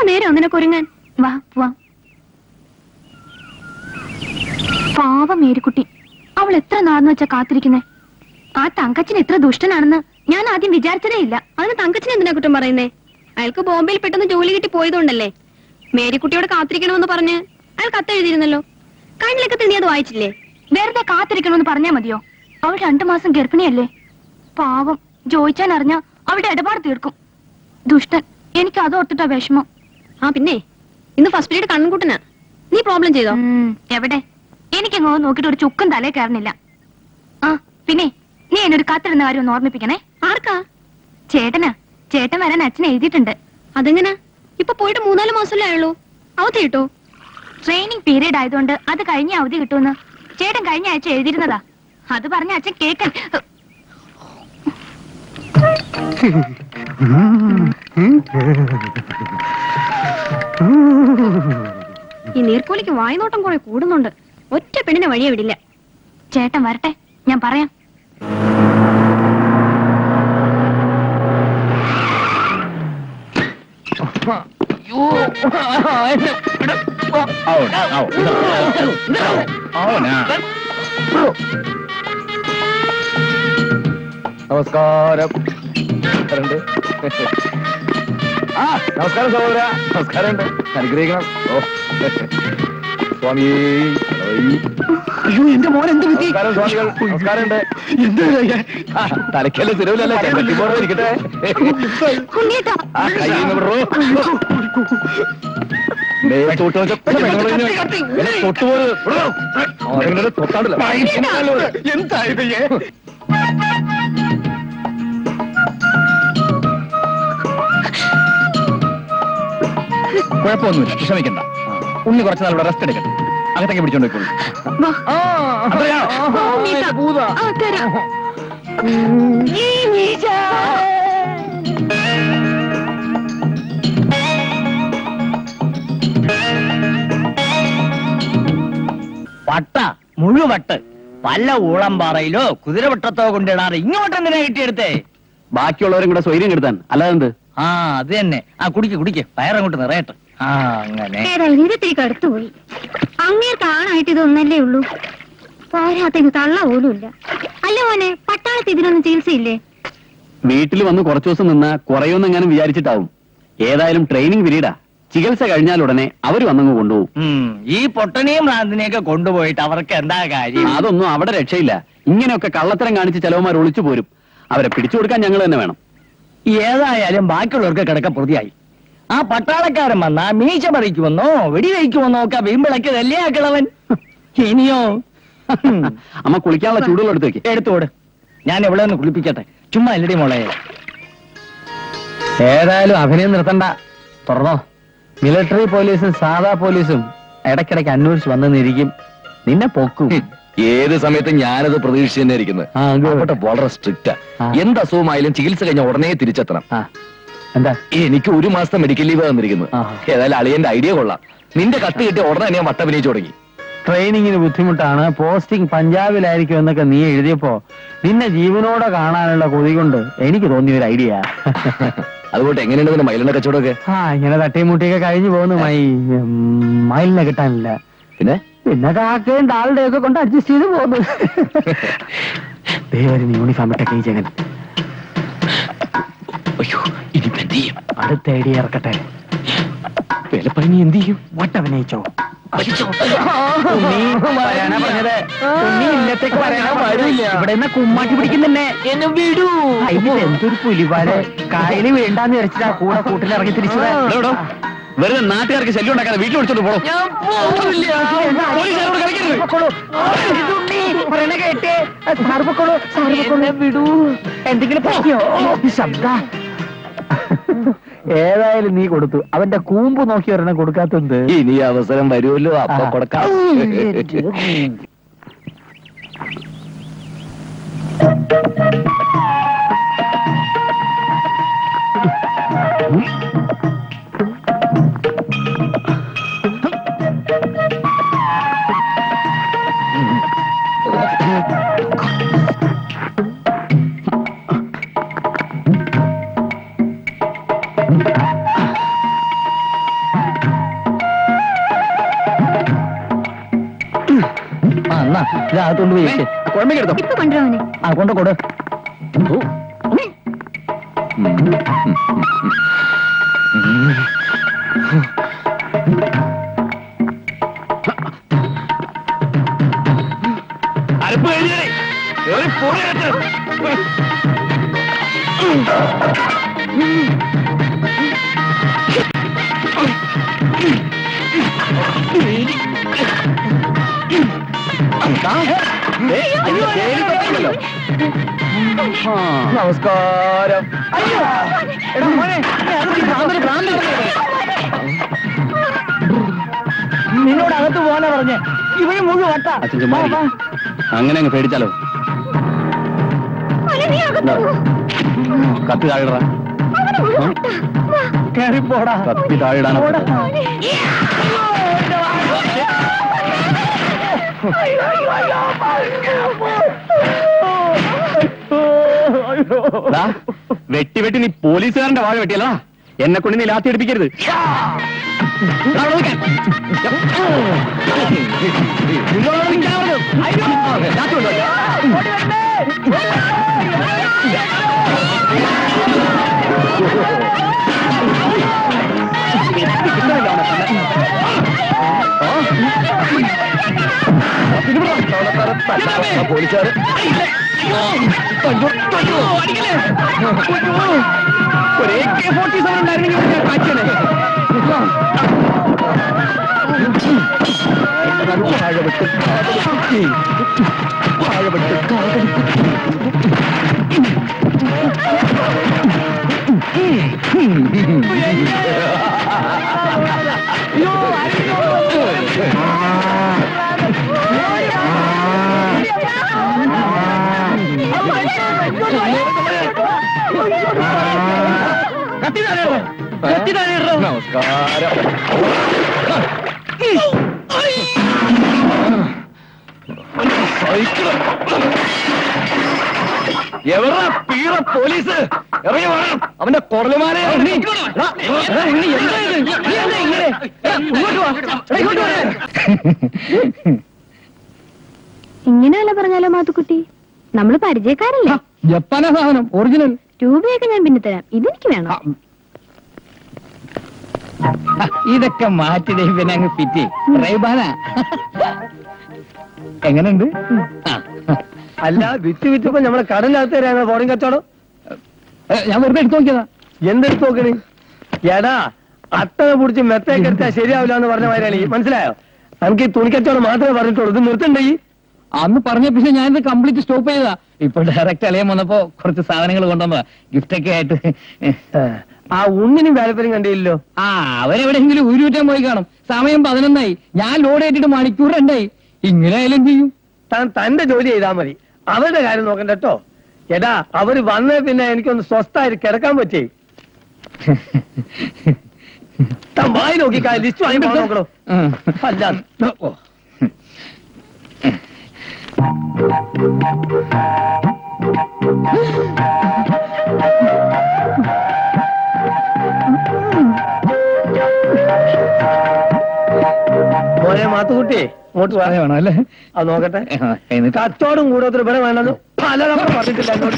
നേരം നിനക്ക് ഒരുങ്ങാൻ? വാ വാ. പാവ മേരിക്കുട്ടി, അവൾ എത്ര നാളെന്ന് വെച്ചാ കാത്തിരിക്കുന്നേ. ആ തങ്കച്ചൻ എത്ര ദുഷ്ടനാണെന്ന് ഞാൻ ആദ്യം വിചാരിച്ചതേ ഇല്ല. അതിന് തങ്കച്ചൻ എന്തിനാ കുറ്റം പറയുന്നേ? അയാൾക്ക് ബോംബെയിൽ പെട്ടെന്ന് ജോലി കിട്ടി പോയതുകൊണ്ടല്ലേ. മേരിക്കുട്ടിയോട് കാത്തിരിക്കണമെന്ന് പറഞ്ഞ് അയാൾ കത്തെഴുതിയിരുന്നല്ലോ. കണ്ണിലൊക്കെ തിണിയത് വായിച്ചില്ലേ? വെറുതെ കാത്തിരിക്കണമെന്ന് പറഞ്ഞാ മതിയോ? അവൾ 2 മാസം ഗർഭിണിയല്ലേ. പാവം, ജോയിച്ചാൻ അറിഞ്ഞാ അവളുടെ ഇടപാട് തീർക്കും. ദുഷ്ടൻ. എനിക്ക് അതോർത്തിട്ടാ വിഷമം. ആ പിന്നെ ഇന്ന് ഫസ്റ്റ് പീരീഡ് കണ്ണൻകുട്ടനാ. നീ പ്രോബ്ലം ചെയ്തോ? എവിടെ? എനിക്കങ്ങോ നോക്കിട്ട് ഒരു ചുക്കും തലേ കയറുന്നില്ല. ആ പിന്നെ നീ എന്നൊരു കത്തിരുന്ന കാര്യം ഒന്ന് ഓർമ്മിപ്പിക്കണേ. ആർക്കാ? ചേട്ടനാ. ചേട്ടൻ വരാൻ അച്ഛൻ എഴുതിയിട്ടുണ്ട്. അതെങ്ങനെ? ഇപ്പൊ പോയിട്ട് 3-4 മാസമല്ലേ ആയുള്ളൂ. അവധി കിട്ടോ? ട്രെയിനിങ് പീരീഡ് ആയതുകൊണ്ട് അത് കഴിഞ്ഞ അവധി കിട്ടുമെന്ന് ചേട്ടൻ കഴിഞ്ഞ ആഴ്ച എഴുതിയിരുന്നതാ. അത് പറഞ്ഞ അച്ഛൻ കേക്കൻ. ഈ നീർക്കോലിക്ക് വായ്നോട്ടം കുറെ കൂടുന്നുണ്ട്. ഒറ്റ പെണ്ണിനെ വഴിയെ വിടില്ല. ചേട്ടൻ വരട്ടെ, ഞാൻ പറയാം. നമസ്കാരം. നമസ്കാരം സഹോദര. നമസ്കാരം. അനുഗ്രഹിക്കണം. ഓ സ്വാമി. അയ്യോ എന്റെ മോൻ എന്ത് പറ്റി? സ്വാമികൾ നമസ്കാരമുണ്ട്. തലക്കല്ലേ തിരുവിലല്ലേ ഇരിക്കട്ടെ. കുഴപ്പമൊന്നുമില്ല, വിഷമിക്കണ്ട. ഉണ്ണി കുറച്ച് നാളുടെ റെസ്റ്റ് എടുക്കട്ടെ. അകത്തേക്ക് പിടിച്ചോണ്ട് പോയിക്കോളൂ. വട്ട മുഴുവട്ട് പല ഊളംപാറയിലോ കുതിരവട്ടത്തോ കൊണ്ടിടാറ് ഇങ്ങോട്ട് എന്തിനാ കിട്ടിയെടുത്തേ? ബാക്കിയുള്ളവരും കൂടെ സ്വൈര്യം കെടുത്താൻ, അല്ലാതെന്ത്? ആ അത് തന്നെ. ആ കുടിക്ക് വയറങ്ങോട്ട് നിറയട്ടെ. ആ അങ്ങനെ ഇത്തിരി കടുത്തുപോയി. അങ്ങേർക്ക് ആണായിട്ട് ഇതൊന്നല്ലേ ഉള്ളൂ. പോരാത്തത് തള്ള പോലും ഇല്ല. അല്ല മോനെ, പട്ടാളത്ത് ഇതിനൊന്നും ചികിത്സയില്ലേ? വീട്ടിൽ വന്ന് കുറച്ചു ദിവസം നിന്ന് കുറയൊന്നും എങ്ങാനും വിചാരിച്ചിട്ടാവും. ഏതായാലും ട്രെയിനിങ് പീരീഡാ. ചികിത്സ കഴിഞ്ഞാൽ ഉടനെ അവര് വന്നങ്ങ് കൊണ്ടുപോകും. ഈ പൊട്ടനെയും ഭ്രാന്തിനെയൊക്കെ കൊണ്ടുപോയിട്ട് അവർക്ക് എന്താ കാര്യം? അതൊന്നും അവിടെ രക്ഷയില്ല. ഇങ്ങനെയൊക്കെ കള്ളത്തരം കാണിച്ച് ചിലവന്മാർ ഒളിച്ചു പോരും. അവരെ പിടിച്ചു കൊടുക്കാൻ ഞങ്ങൾ തന്നെ വേണം. ഏതായാലും ബാക്കിയുള്ളവർക്ക് കിടക്ക പ്രതിയായി. ആ പട്ടാളക്കാരൻ വന്നാ മീശ പറിക്കുമെന്നോ വെടിവെക്കുമെന്നോ ഒക്കെ വീമ്പിളക്കിയതല്ലേ ആ കിളവൻ. ഇനിയോ? അമ്മ കുളിക്കാനുള്ള ചൂടുകൾ എടുത്തു വെക്ക്. എടുത്തോട്. ഞാൻ എവിടെ ഒന്ന് കുളിപ്പിക്കട്ടെ. ചുമ്മാ അല്ലടി മോളെ. ഏതായാലും അഭിനയം നിർത്തണ്ട, തുറന്നോ. മിലിറ്ററി പോലീസും സാധാ പോലീസും ഇടയ്ക്കിടയ്ക്ക് അന്വേഷിച്ച് വന്നെന്നിരിക്കും. നിന്നെ പൊക്കും. ഏത് സമയത്തും ഞാനത് പ്രതീക്ഷിച്ച് തന്നെ ഇരിക്കുന്നത്. വളരെ സ്ട്രിക്റ്റാ. എന്ത് അസുഖമായാലും ചികിത്സ കഴിഞ്ഞ ഉടനെ തിരിച്ചെത്തണം. എന്താ? എനിക്ക് 1 മാസത്തെ മെഡിക്കൽ ലീവ് തന്നിരിക്കുന്നു. ഏതായാലും അളിയന്റെ ഐഡിയ കൊള്ളാം. നിന്റെ കത്ത് കിട്ടിയ ഉടനെ ഞാൻ വട്ടഭിനയിച്ചു തുടങ്ങി. ട്രെയിനിങ്ങിന് ബുദ്ധിമുട്ടാണ്, പോസ്റ്റിംഗ് പഞ്ചാബിലായിരിക്കും എന്നൊക്കെ നീ എഴുതിയപ്പോ നിന്നെ ജീവനോടെ കാണാനുള്ള കൊതി കൊണ്ട് എനിക്ക് തോന്നിയ ഒരു ഐഡിയ. അതുകൊണ്ട് എങ്ങനെയുണ്ട് നിന്റെ മയിലിന്റെ കച്ചവടമൊക്കെ? ഇങ്ങനെ തട്ടിയും മുട്ടിയൊക്കെ കഴിഞ്ഞു പോകുന്നു. മയിലിനെ കിട്ടാനില്ല. പിന്നെ കാക്കയും താളുടെയും ഒക്കെ കൊണ്ട് അഡ്ജസ്റ്റ് ചെയ്ത് പോകുന്നു. ദൈവം യൂണിഫോം ഇട്ടൊക്കെ ഈ ജഗൻ. അയ്യോ ഇനിയിപ്പോ എന്ത് ചെയ്യും? അടുത്ത ഐഡിയ ഇറക്കട്ടെ. വിലപ്പനി എന്ത് ചെയ്യും? വട്ടഭിനയിച്ചോ? ഇവിടെ കുമ്മാട്ടി പിടിക്കുന്നെ. എന്നെ വിടൂ. എന്തൊരു പുലിപാല്. കായല് വേണ്ടാന്ന് വിചാരിച്ചിട്ടാ കൂടെ കൂട്ടിലിറങ്ങി തിരിച്ചത്. വെറുതെ നാട്ടുകാർക്ക് ശല്യം ഉണ്ടാക്കാതെ വീട്ടിൽ വിളിച്ചോണ്ട് പോകണം. വിടൂ. എന്തെങ്കിലും പറ്റിയോ? ശബ്ദ. ഏതായാലും നീ കൊടുത്തു. അവന്റെ കൂമ്പ് നോക്കി ഒരെണ്ണം കൊടുക്കാത്തത്. ഇനി അവസരം വരുമല്ലോ, അപ്പൊ കൊടുക്കാം. ഇതകത്തോണ്ട് പോയി കുഴമ്പെടുത്തോ ഇപ്പൊ കൊണ്ടുവരാനെ. ആ കൊണ്ടു അരപ്പ് കഴിഞ്ഞേ പോയിട്ട് നമസ്കാരം. നിന്നോട് അകത്ത് പോകാനാ പറഞ്ഞേ. ഇവിടെ മുഴുവൻ വട്ട. അങ്ങനെ അങ്ങ് പേടിച്ചാലോ? കത്തി താഴിട. കയറിപ്പോടാ. കത്തി താഴിടാനോ? വെട്ടി വെട്ടി നീ പോലീസുകാരന്റെ വാഴ വെട്ടിയല്ല. എന്നെ കൊണ്ട് നീ ലാത്തി എടുപ്പിക്കരുത്. പോലീസുകാർ ഒരു AK-47 ഉണ്ടായിരുന്നെങ്കിൽ നമസ്കാരം. എവരാ പീറ പോലീസ്? ഇറങ്ങി വേണം അവന്റെ കൊറലുമാരെ. ഇങ്ങനെയല്ല പറഞ്ഞാലോ മാത്തുക്കുട്ടി, നമ്മള് പരിചയക്കാരല്ലേ? ജപ്പാനാ സാധനം, ഒറിജിനൽ. രൂപയൊക്കെ ഞാൻ പിന്നെ തരാം, ഇതെനിക്ക് വേണം. ഇതൊക്കെ മാറ്റിടേ പിന്നെ അങ്ങ് ഫിറ്റ്. റൈബാന എങ്ങനെയുണ്ട്? അല്ല, വിറ്റ് വിറ്റപ്പോ നമ്മളെ കടലിനകത്ത് തരാണ് ബോർഡിംഗ് കച്ചവടം. ഞാൻ വെറുതെ എടുത്തു നോക്കിയതാ. എന്തെടുത്ത് നോക്കണേ? എടാ, അട്ടനെ പിടിച്ച് മെത്തേക്ക് എടുത്താൽ ശരിയാവില്ല എന്ന് പറഞ്ഞ മാതിരിയാണ് ഈ. മനസ്സിലായോ? നമുക്ക് ഈ തുണിക്കച്ചവടം മാത്രമേ പറഞ്ഞിട്ടുള്ളൂ. ഇത് നിർത്തണ്ടേ? അന്ന് പറഞ്ഞ പിന്നെ ഞാനിത് കംപ്ലീറ്റ് സ്റ്റോപ്പ് ചെയ്താ. ഇപ്പൊ ഡയറക്റ്റ് അലയം വന്നപ്പോ കുറച്ച് സാധനങ്ങൾ കൊണ്ടുവന്നതാ, ഗിഫ്റ്റ് ഒക്കെ ആയിട്ട്. ആ ഉണ്ണിനും വേലപ്പനും കണ്ടില്ലല്ലോ. ആ, അവരെവിടെയെങ്കിലും ഊരുറ്റാൻ പോയി കാണും. സമയം 11 ഞാൻ ലോഡ് ഏറ്റിട്ട് മണിക്കൂർ 2. ഇങ്ങനെ ആയാലും ചെയ്യും. താൻ തന്റെ ജോലി ചെയ്താൽ മതി, അവരുടെ കാര്യം നോക്കണ്ട കേട്ടോ. എടാ, അവര് വന്നേ പിന്നെ എനിക്കൊന്ന് സ്വസ്ഥായിട്ട് കിടക്കാൻ പറ്റേ. താൻ വായി നോക്കിക്കാ, ലിസ്റ്റ് വാങ്ങി നോക്കണോ? അല്ല, മോനെ മാത്തുകുട്ടി, ഇങ്ങോട്ട് വേണം അല്ലേ? അത് നോക്കട്ടെ. കച്ചവടം കൂടോത്ര ഇവിടെ വേണ്ടെന്ന് പലതവണ പറഞ്ഞിട്ടില്ല എന്നോട്.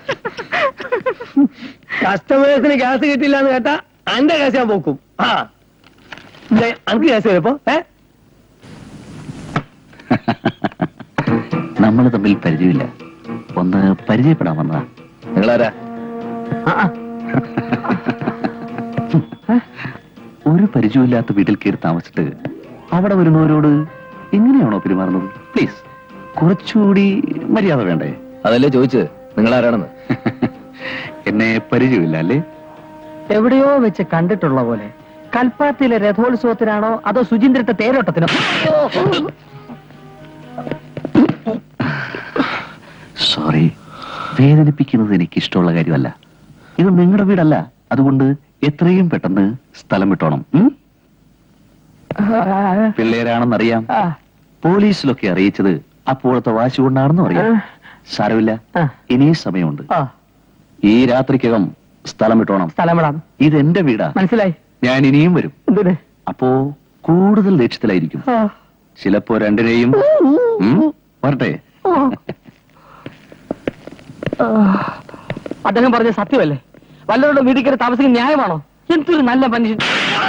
കസ്റ്റമേഴ്സിന് ഗ്യാസ് കിട്ടില്ല എന്ന് കേട്ടാ അന്റെ ഗ്യാസ് ഞാൻ പോക്കും. ആ, അനക്ക് ഗ്യാസ് വരുമ്പോ നമ്മൾ തമ്മിൽ പരിചയമില്ല, ഒന്ന് പരിചയപ്പെടാൻ വന്നതാ. നിങ്ങളാരാ? ഒരു പരിചയമില്ലാത്ത വീട്ടിൽ കയറി താമസിച്ചിട്ട് അവിടെ വരുന്നവരോട് എങ്ങനെയാണോ പെരുമാറുന്നത്? പ്ലീസ്, കുറച്ചുകൂടി മര്യാദ വേണ്ടേ? അതല്ലേ ചോദിച്ചത്, നിങ്ങളാരാണെന്ന്. എന്നെ പരിചയമില്ല അല്ലേ? എവിടെയോ വെച്ച് കണ്ടിട്ടുള്ള പോലെ. കൽപ്പാത്തിയിലെ രഥോത്സവത്തിനാണോ അതോ സുചിന്ദ്രത്തെ തേരോട്ടത്തിനോ? സോറി, വേദനിപ്പിക്കുന്നത് എനിക്ക് ഇഷ്ടമുള്ള കാര്യമല്ല. ഇത് നിങ്ങളുടെ വീടല്ല, അതുകൊണ്ട് എത്രയും പെട്ടെന്ന് സ്ഥലം വിട്ടോണം. പിള്ളേരാണെന്നറിയാം, പോലീസിലൊക്കെ അറിയിച്ചത് അപ്പോഴത്തെ വാശി കൊണ്ടാണെന്നും അറിയാം. സാരമില്ല, ഇനിയും സമയമുണ്ട്. ഈ രാത്രിക്കകം സ്ഥലം വിട്ടോണം. സ്ഥലം വിടാം. ഇതെന്റെ വീടാ, മനസ്സിലായി? ഞാൻ ഇനിയും വരും. അപ്പോ കൂടുതൽ ലക്ഷ്യത്തിലായിരിക്കും. ചിലപ്പോ രണ്ടിനെയും വരട്ടെ. അദ്ദേഹം പറഞ്ഞ സത്യമല്ലേ? വല്ലവരുടെ വീട്ടിൽ കയറി താമസിക്കുന്ന ന്യായമാണോ? എന്തൊരു നല്ല മനുഷ്യൻ.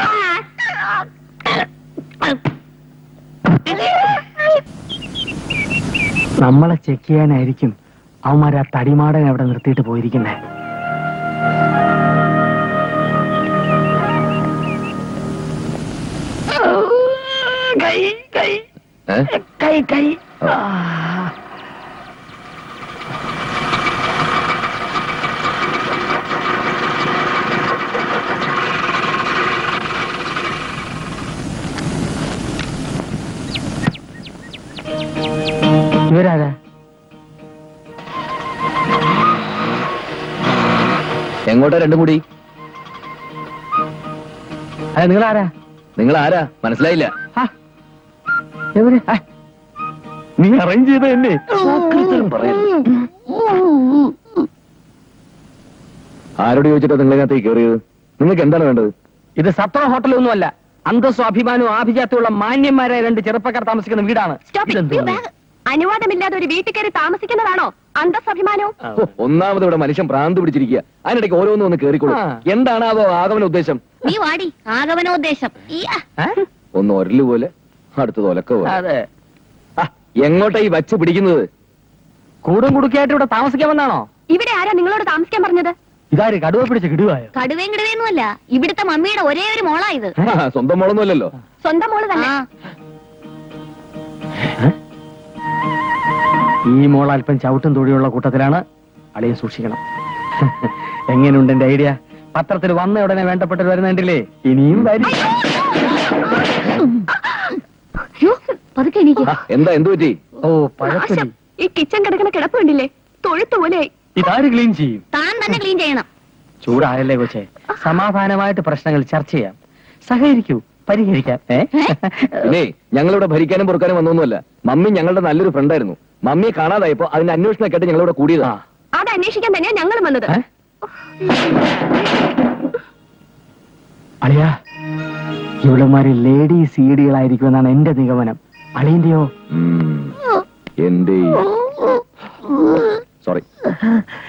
നമ്മളെ ചെക്ക് ചെയ്യാനായിരിക്കും അവന്മാർ ആ തടിമാടൻ അവിടെ നിർത്തിയിട്ട് പോയിരിക്കുന്നേ. കൈ കൈ കൈ കൈ ഇവരാരാ? എങ്ങോട്ടാ രണ്ടും കൂടി? അല്ല, നിങ്ങളാരാ? നിങ്ങൾ ആരാ? മനസ്സിലായില്ല. എവര്? നീ അറേഞ്ച് ചെയ്ത എന്നെ ആരോട് ചോദിച്ചിട്ടാ നിങ്ങളിനകത്തേക്ക് കയറിയത്? നിങ്ങൾക്ക് എന്താണ് വേണ്ടത്? ഇത് സത്ര ഹോട്ടലൊന്നുമല്ല. അന്തസ്സും അഭിമാനവും ആഭിജാത്യമുള്ള മാന്യന്മാരായ രണ്ട് ചെറുപ്പക്കാർ താമസിക്കുന്ന വീടാണ്. അനുവാദമില്ലാതെ ഒരു വീട്ടിൽ കയറി താമസിക്കുന്നതാണോ അന്തസ്സഭിമാനവും? ഒന്നാമത് ഇവിടെ മനുഷ്യൻ ഭ്രാന്ത് പിടിച്ചിരിക്കുക. അതിനിടയ്ക്ക് ഓരോന്നും ഒന്ന് കേറിക്കോളൂ. എന്താണ് ആ ആഗമന ഉദ്ദേശം? നീ വാടി. ആഗമനോദ്ദേശം ഒന്ന് ഒരല് പോലെ, അടുത്തത് ഒലക്ക പോലെ. അതെ. എങ്ങോട്ടാ ഈ വച്ച് പിടിക്കുന്നത്? കൂടും കുടുക്കിയായിട്ട് ഇവിടെ താമസിക്കാമെന്നാണോ? ഇവിടെ ആരാ നിങ്ങളോട് താമസിക്കാൻ പറഞ്ഞത്? ഇതാര് കടുവ പിടിച്ച കിടുവായോ? കടുവേം കിടുവേന്നുമല്ല, ഇവിടുത്തെ മമ്മിയുടെ ഒരേ ഒരു മോളാ ഇത്. സ്വന്തം മോളൊന്നും അല്ലല്ലോ. സ്വന്തം മോള് തന്നെ. ഈ മോൾ അല്പം ചവിട്ടും തൊഴിയുള്ള കൂട്ടത്തിലാണ്. അളിയെ സൂക്ഷിക്കണം. എങ്ങനെയുണ്ട് എന്റെ ഐഡിയ? പത്രത്തിൽ വന്ന ഉടനെ വേണ്ടപ്പെട്ടവർ വരുന്നുണ്ടല്ലേ? ഇനിയും വരും. പതുക്കെ എനിക്ക് എന്താ എന്ത് പറ്റി? ഓ, പഴത്തൊലി. ഈ കിച്ചൺ കിടക്കുന്ന കിടപ്പ് കണ്ടില്ലേ? തൊഴുത്ത് പോലെ. ഇതാര് ക്ലീൻ ചെയ്യും? താൻ തന്നെ ക്ലീൻ ചെയ്യണം. ചൂടായല്ലേ കൊച്ചേ? സമാധാനമായിട്ട് പ്രശ്നങ്ങൾ ചർച്ച ചെയ്യാം. സഹകരിക്കൂ, പരിഹരിക്കാം. പിന്നെ ഞങ്ങളിവിടെ ഭരിക്കാനും പൊറുക്കാനും വന്നൊന്നുമല്ല. മമ്മി ഞങ്ങളുടെ നല്ലൊരു ഫ്രണ്ടായിരുന്നു. മമ്മിയെ കാണാതായപ്പോ അതിന്റെ അന്വേഷണമൊക്കെ ആയിട്ട് ഞങ്ങളിവിടെ കൂടിയതാ. അത് അന്വേഷിക്കാൻ തന്നെയാ ഞങ്ങൾ വന്നത്. അളിയാ, ഇവിടെമാര് ലേഡി സീഡികളായിരിക്കുമെന്നാണ് എന്റെ നിഗമനം. അളിയന്റെയോ? എന്റെ സോറി.